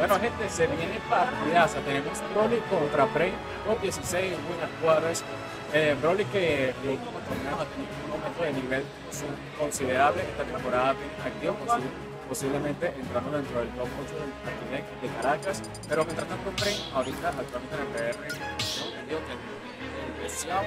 Bueno, gente, se viene partidaza. Tenemos Broly contra Prey, top 16, Winner Quarters. Broly que en los últimos torneos ha tenido un aumento de nivel considerable. Esta temporada activo, posiblemente entrando dentro del top 8 del Arquinec de Caracas. Pero mientras tanto, Prey, ahorita actualmente en el PR, tengo entendido que el deseado.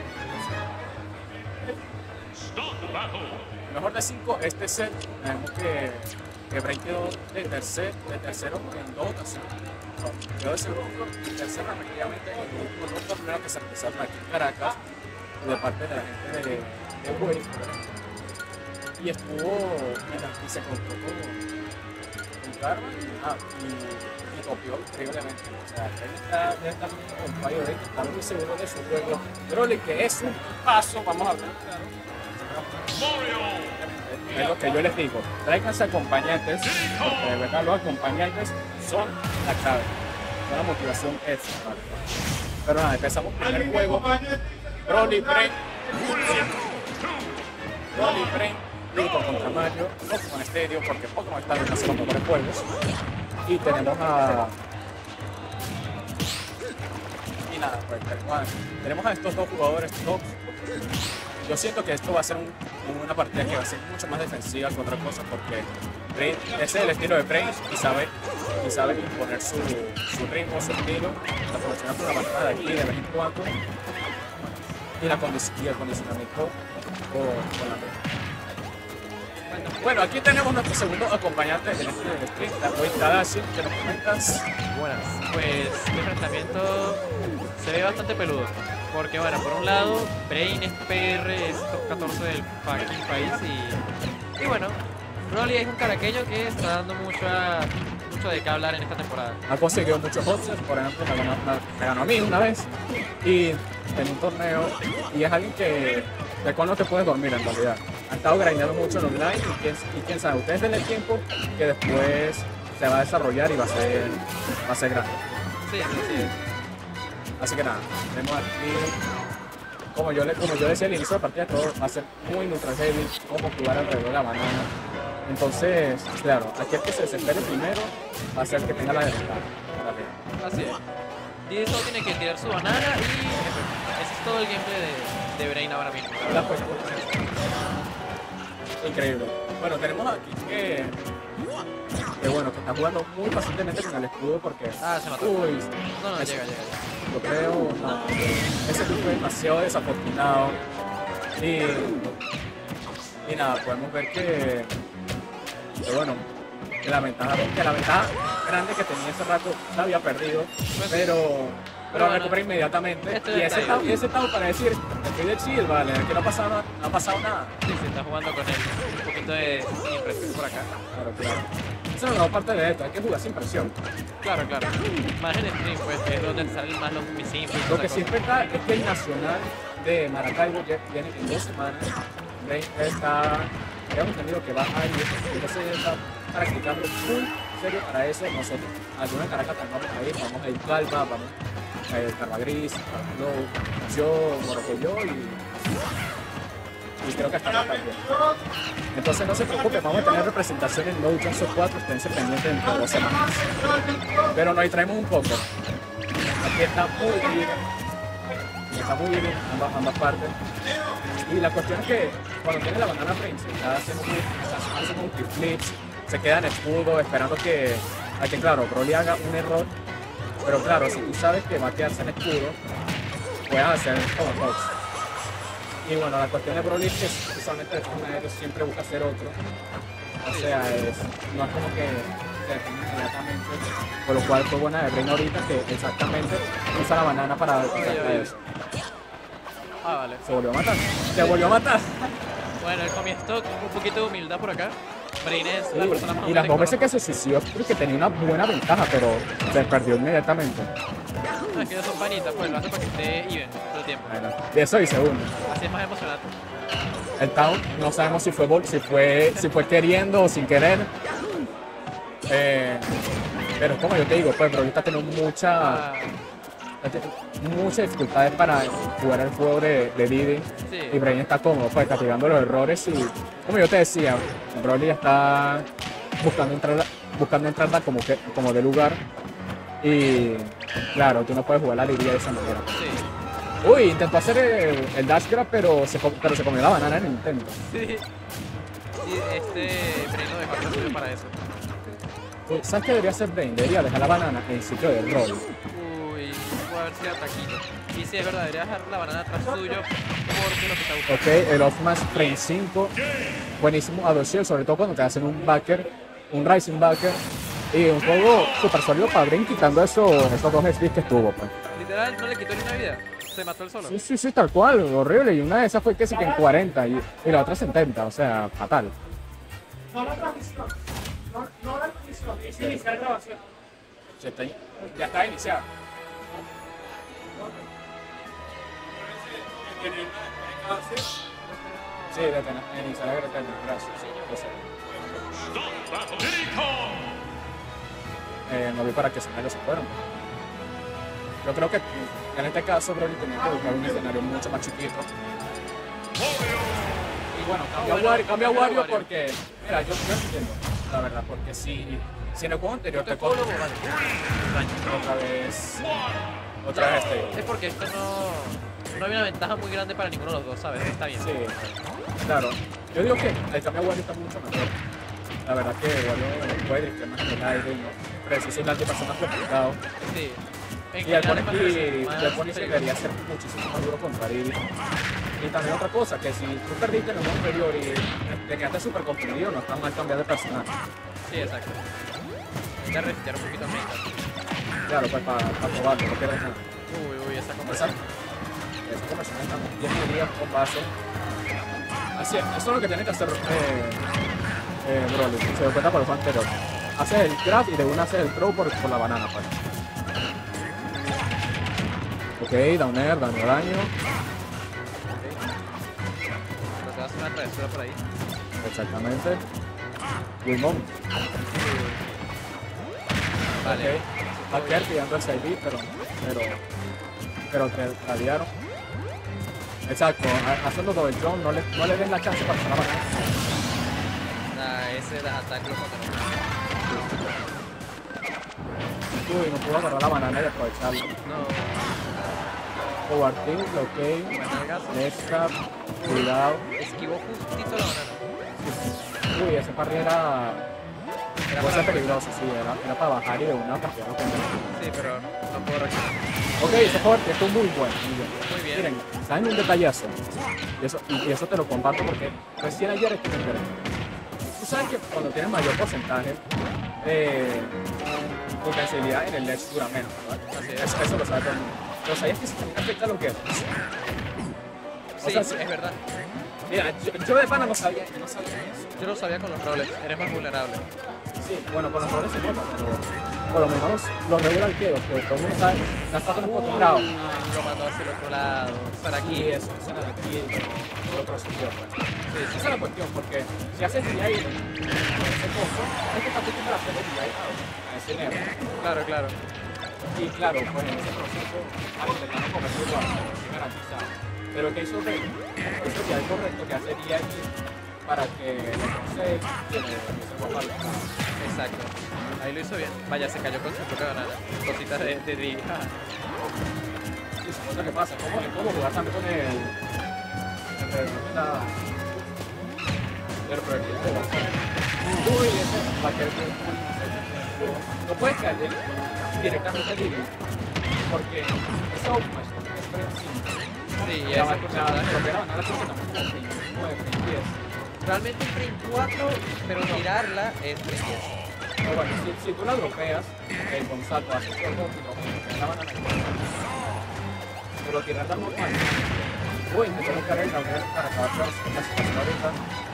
Mejor de 5 este set. Tenemos que Bray quedó de tercero en 2 ocasiones. No, quedó de segundo y tercero respectivamente en los últimos 2 torneos que se empezaron aquí en Caracas de parte de la gente de Wave. Y estuvo y se contó con Karma y copió increíblemente. O sea, él está directamente con fallo de está muy seguro de su juego. Broly, que es un paso, vamos a ver, es lo que yo les digo, tráiganse acompañantes, porque de verdad los acompañantes son la clave, son la motivación extra. ¿Vale? Pero nada, empezamos el primer juego. Broly Prey, Rico contra Mario, Pokémon Stadium, porque Pokémon Stadium hace los mejores juegos. Y tenemos a... Y nada, pues tenemos a estos dos jugadores top. Yo siento que esto va a ser una partida que va a ser mucho más defensiva que otra cosa, porque Prey, ese es el estilo de Prey y sabe imponer su ritmo, su estilo, aprovechando la bajada de aquí de vez en cuando y el acondicionamiento con la Prey. Bueno, aquí tenemos nuestro segundo acompañante en este stream, Wade Tadashi, que nos comentas. Buenas, pues el enfrentamiento se ve bastante peludo. Porque bueno, por un lado, Brain es PR, es top 14 del fucking país y bueno, Broly es un caraqueño que está dando mucho de qué hablar en esta temporada. Ha conseguido muchos hotsets, por ejemplo, me ganó a mí una vez y en un torneo, y es alguien de cual no te puedes dormir en realidad. Ha estado grindando mucho en online y quién sabe, ustedes denle el tiempo que después se va a desarrollar y va a ser grande. Sí, sí. Así que nada, tenemos aquí, como yo decía al inicio de la partida, todo va a ser muy neutral heavy, cómo jugar alrededor de la banana. Entonces, claro, aquí el que se desespere primero va a ser el que tenga la desventaja. Así es. Didi solo tiene que tirar su banana y ese es todo el gameplay de Brain ahora mismo. Increíble. Bueno, tenemos aquí que bueno, que está jugando muy pacientemente con el escudo porque... Ah, se mató. Uy, no, llega. Yo creo, no. Ese tipo fue demasiado desafortunado. Y nada, podemos ver que bueno, que la ventaja grande que tenía ese rato la había perdido, pero bueno, recuperó inmediatamente. Y ese estaba para decir, estoy de chill, vale, que no ha pasado nada. Sí, se está jugando con él. Un poquito de impresión por acá. Claro. Esa es la mejor parte de esto, hay que jugar sin presión. Claro. Más en stream, pues, que es donde salen más los simples. Lo que sí es verdad es que el Nacional de Maracaibo viene en 2 semanas. Hemos entendido que va a ir, entonces está practicando full serio para eso. Nosotros, algunos en Caracas vamos a ir Calva, vamos a ir Carva Gris, yo, Morocoyo y creo que hasta acá también. Entonces no se preocupen, vamos a tener representación en No Johnson 4, esténse pendientes dentro de 2 semanas. Pero nos distraemos un poco. Aquí está muy bien ambas partes. Y la cuestión es que cuando tiene la banana Prince, está haciendo multiflips, se queda en escudo esperando a que claro, Broly haga un error. Pero claro, si tú sabes que va a quedarse en escudo, puedes hacer como box. Y bueno, la cuestión de Broly es que usualmente el siempre busca hacer otro. O sea, no es como que se define inmediatamente. Por lo cual fue buena de Brain ahorita que exactamente usa la banana para eso. Ah, vale. Se volvió a matar. Bueno, el comienzo un poquito de humildad por acá. Brain es la persona más y las 2 veces que se suicidó porque tenía una buena ventaja, pero se perdió inmediatamente. Es que ellos son panitas, pues lo hace para que esté even todo el tiempo. Bueno, de eso y segundo. Así es más emocionante. El Town no sabemos si fue queriendo o sin querer. Pero como yo te digo, pues Broly está teniendo muchas dificultades para jugar el juego de Didi. Sí. Y Brain está cómodo, pues castigando los errores y como yo te decía, Broly está buscando entrarla como de lugar Y claro, tú no puedes jugar la alegría de esa manera. Sí. Uy, intentó hacer el dash grab, pero se comió la banana en el intento. Sí. Y este Brain lo dejó hacer suyo para eso. Uy, ¿sabes qué debería hacer Brain? Debería dejar la banana en el sitio del rol. Uy, puede haber sido taquito. Y sí, es verdad, debería dejar la banana atrás suyo porque lo que está buscando. Ok, el off smash frame 5. Buenísimo adopción, sobre todo cuando te hacen un backer, un rising backer. Y un juego súper sólido para Brain quitando esos dos SBs que estuvo, pues. Literal, no le quitó ni una vida. Se mató él solo. Sí, tal cual, horrible. Y una de esas fue que sí que en 40 y la otra 70, o sea, fatal. No la transmisión. No la transmisión. Es iniciar grabación. Ya está iniciado. Sí, iniciar la gracias. No vi para qué escenario se fueron. Yo creo que en este caso Broly tenía que buscar un escenario mucho más chiquito. Y bueno, cambia a Wario porque, mira, yo entiendo, la verdad, porque si en el juego anterior te cojo otra vez este. Es porque esto no había una ventaja muy grande para ninguno de los dos, ¿sabes? Está bien. Sí, claro. Yo digo que el cambio a Wario está mucho mejor. La verdad que Wario puede driftear más en el aire y no precisa un alto más complicado. Sí. Y el Pony se debería ser muchísimo más duro contra Diddy. Y también otra cosa, que si tú perdiste en el modo anterior y te quedaste súper confundido, no está mal cambiar de personaje. Sí, exacto. Ya resetear un poquito más. Claro, pues para probarlo, no pierdes nada. Uy, esa conversación. Esa conversación está bien días con base. Así es, eso es lo que tiene que hacer Broly, se dio cuenta por el juego anterior. Haces el grab y de una haces el throw por la banana, pues. Ok, downer daño. Pero te vas a hacer una travesura por ahí. Exactamente. Wilmon. Vale. Ok. Backer pillando el side B, pero te radiaron. Exacto, haciendo double jump, no le den la chance para hacer la banana. Nah, ese ataque lo condenó. Uy, no pudo agarrar la banana y aprovecharlo. No. Forward tilt, ok. Escap, cuidado. Esquivó justito la banana. Uy, ese parry era puede ser peligroso, sí, era para bajar y de una campeona con él. Sí, pero no puedo reaccionar. Ok, ese forward esto es muy bueno. Muy bien. Miren, ¿saben un detallazo? Y eso te lo comparto porque recién ayer estuve enterado. Tú sabes que cuando tienes mayor porcentaje de potencialidad en el ledge dura menos, ¿verdad? Así es. Eso lo sabe todo el mundo. Pero ¿sabías que eso también afecta a los guerreros? Sí, O sea, es verdad. Mira, yo de pana no sabía eso. Yo lo sabía con los roles. Eres más vulnerable. Sí, bueno, con los roles se nota, pero por lo menos los regular arqueros, que todo el mundo sabe, ya está acostumbrado. Lo mandó hacia el otro lado. Para Aquí aquí. eso era de aquí, el otro sitio. Sí, Esa es la cuestión, porque si haces DI ese costo, es que está acostumbrado a hacer el DI a ese nervo. Claro. Y claro, pues en ese proceso, al intentar no convertirlo a garantizado. Pero que hizo Rey, eso ya es correcto que hace DI para que entonces se vuelva a buscar. Exacto. Ahí lo hizo bien. Vaya, se cayó con su propia banana. Cositas de Diddy. Y eso es lo que pasa, ¿cómo jugar también con el proyecto? Uy, ese va a querer no puedes caer directamente al Diddy, porque esa outmatch es frame 5. Sí, y La esa propia banana tiene como frame 9, frame 10. realmente frame 4, pero tirarla es frame 10. Pero bueno, si tú la dropeas con salto hacia el cuerpo, la banana pero tirarla normal. Voy a intentar buscar el downhill para acabar con la situación ahorita.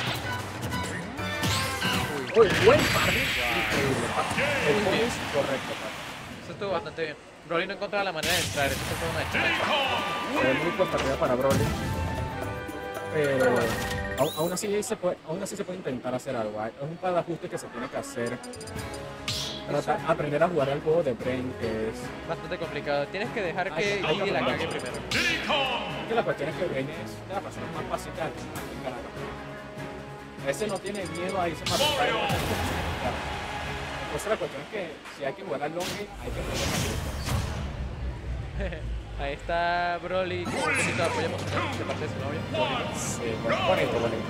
Uy, buen parry. Increíble. El pony es correcto. Eso estuvo bastante bien. Broly no encontraba la manera de entrar. Eso fue una excelente. Es muy buena partida para Broly. Pero aún así se puede intentar hacer algo. Es un par de ajustes que se tiene que hacer. Aprender a jugar al juego de Brain, que es Bastante complicado. Tienes que dejar que Diddy la cague primero. que la cuestión es que Brain es de las personas más básicas que ese no tiene miedo a irse para atrás. Entonces la cuestión es que si hay que jugar al long game, hay que jugar. Ahí está Broly con un poquito de apoyo emocional de parte de su novio. Sí, bonito, bonito.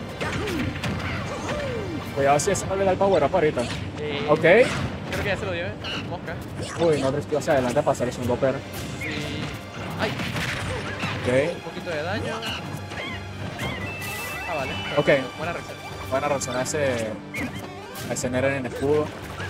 Cuidado si ese no le da el power up ahorita. Ok. Creo que ya se lo dio, ¿eh? Mosca. Uy, no driftió hacia adelante para hacer un gopper. Sí. ¡Ay! Ok. Un poquito de daño. Ah, vale. Ok. Buena reacción. Van a reaccionar a ese Neren en escudo.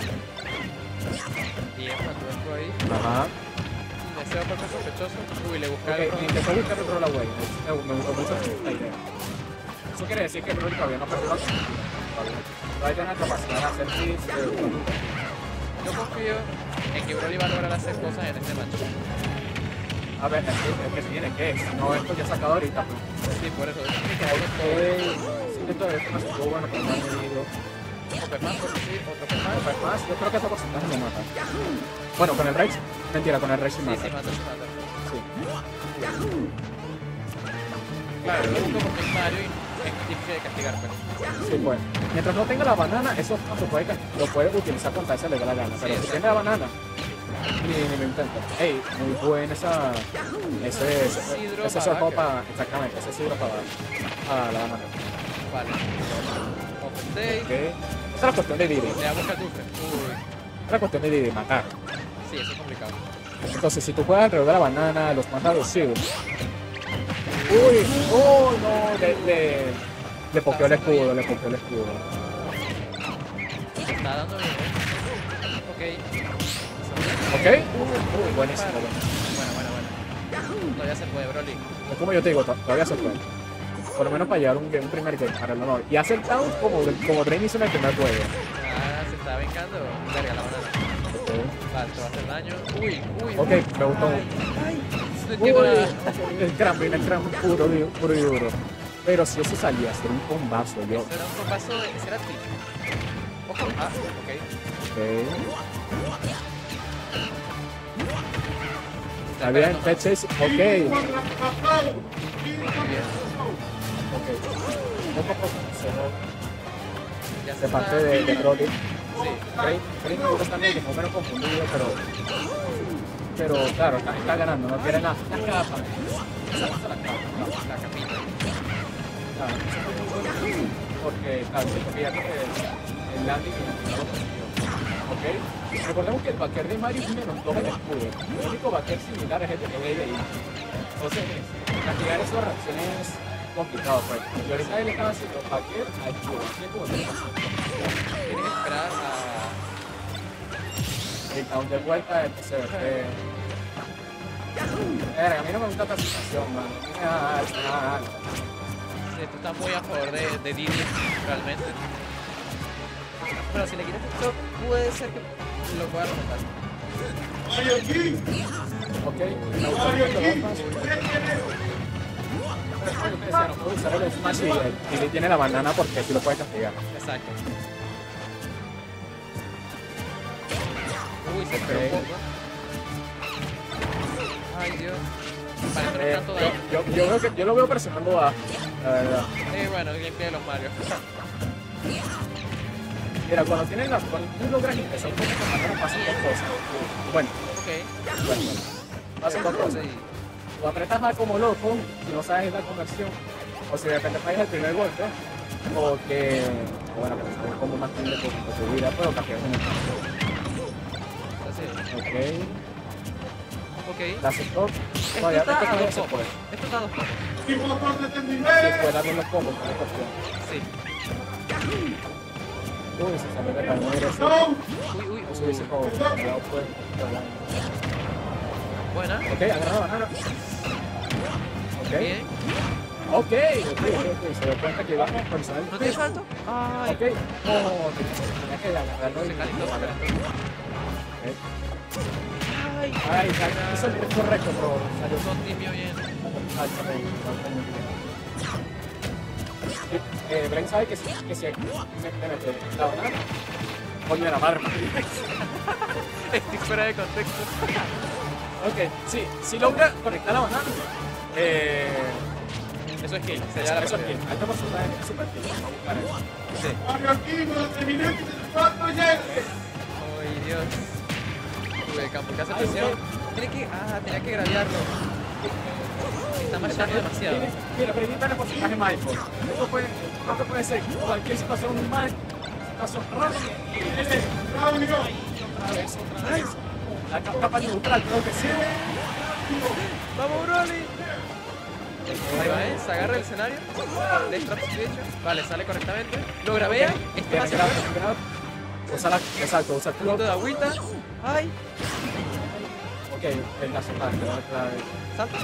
Bien, mantuvo esto ahí. Ajá. Ese va a ser sospechoso. Uy, le busca Ok, el roll. intentó buscar el roll away. Me gustó mucho esta idea. Eso quiere decir que el Broly todavía no perdió la todavía tiene la capacidad de hacer hits. Yo confío en que Broly va a lograr hacer cosas en este match. A ver, es que tiene que, si no esto ya sacado ahorita. Pues. Sí, por eso. Sí, esto es un estuvo bueno, pero no ha medido. Otro más, por decir, otro más. Pues más, yo creo que ese porcentaje me mata. Bueno, con el Rex, mentira, con el Rex sí Sí, mata. sí, mata, sí mata. Sí. Claro, lo único porque es Mario y es difícil de castigar, pero. Sí, pues. Mientras no tenga la banana, eso lo puede utilizar contra ese le da la gana. Pero si tiene la banana, ni lo intenta. Ey, muy buena ese sorbo para. Exactamente, ese sidro para la banana. Vale. Open day. Ok. Esa es la cuestión de Didi. Le da busca dulce. Uy. Es la cuestión de Didi, matar. Sí, eso es complicado. Entonces, si tú juegas alrededor de la banana, los matas a los shields. Uy, oh no, le pokeó el escudo, le pokeó el escudo. Está dando bien. Ok. ¿Ok? Buenísimo, bueno. Bueno. Todavía se puede, Broly. Es como yo te digo, todavía se puede. Por lo menos para llevar un primer game, para el honor. Y hacer down como Drain hizo en el primer juego. Ah, se está vengando. Verga, la banana. Vale, te va a hacer daño. Uy. Ok, me gustó. No entiendo nada. El crumb puro y duro. Pero si eso salía a ser un combazo, yo. Eso era un compaso de. Ese era ti. Ojo. Ah, ok. Ok. Está bien, Peches, ok. Ok. Poco a poco Ya de parte de Broly. Sí. Brain está medio más o menos confundido, pero claro, está ganando, no quiere nada. La capa. La capita. Claro, eso es muy bueno porque, claro, porque ya que el landing y el ok. Recordemos que el backer de Mario es menos 2 en escudo. El único backer similar es el de BDI. Entonces, castigar esas reacciones es complicado, pues. Y ahorita él estaba haciendo backer a escudo. Tienes que esperar a. El down de vuelta se ve. A mí no me gusta esta situación, man. Sí, esto está muy a favor de Didi, realmente. Pero si le quitas el shock, puede ser que lo pueda remontar. Ok, me gusta mucho los más. Pero no puedo usar el smash y le tiene la banana porque si lo puede castigar. Exacto. Uy, se esperó un poco. Ay, Dios. Parece no tanto daño. Yo lo veo presionando a la verdad. Bueno, gameplay de los Mario. Mira, cuando tú logras empezar un poquito más, pasan dos cosas. Bueno, pasan dos cosas. O apretas más como loco, si no sabes la conversión, o si de repente fallas el primer golpe, o que, bueno, que te sabes cómo mantener tu vida, pero cambiar en el campo. Ok. La aceptó. No, ya todavía se puede. Esto está a 2 combos. Se puede darle los combos con esta opción. Sí. Uy, se salió de la nuera. Uy. Eso dice como, cuidado pues. Buena. Ok, agarra la banana. Ok. Bien. Ok. Se dio cuenta que iba a personal. ¿No tiene salto? Ay. Ok. Oh, tenía que agarrarlo. Se calentó, se calentó. Ay, eso es correcto, pero salió Son tibio bien. Brain sabe que si le mete la banana, coño de la madre. Estoy fuera de contexto. Ok, sí, si logra conectar la banana, Eso es kill. Se eso llama la es partida. kill. Alto porcentaje es super kill. Vamos a buscar eso. Sí. Uy, Dios. De campo que hace presión. Tenía que gradearlo. Está machando demasiado. Mira, pero el porcentaje Michael. Esto puede ser cualquier situación mal, situación rápida. Otra vez. La capa neutral, creo que sí. ¡Vamos, Broly! Ahí va, se agarra el escenario. De hecho. Vale, sale correctamente. Lo grabea. Esto hace Exacto, usa el un punto de agüita. ¡Ay! Ok, el lazo para Salto.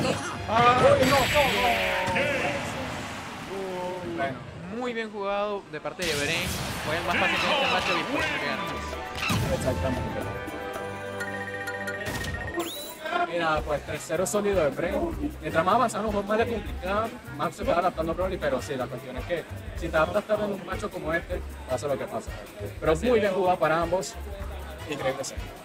Bueno, Muy bien jugado de parte de Bren. Fue el más fácil en este match y por eso que ganamos. exactamente. Y nada, pues tercero sólido de Bren. Mientras más avanzamos, más le complicado, más se va adaptando a Broly, pero sí, la cuestión es que si te adaptas en un macho como este, pasa lo que pasa. Pero muy bien jugado para ambos. Increíble ser.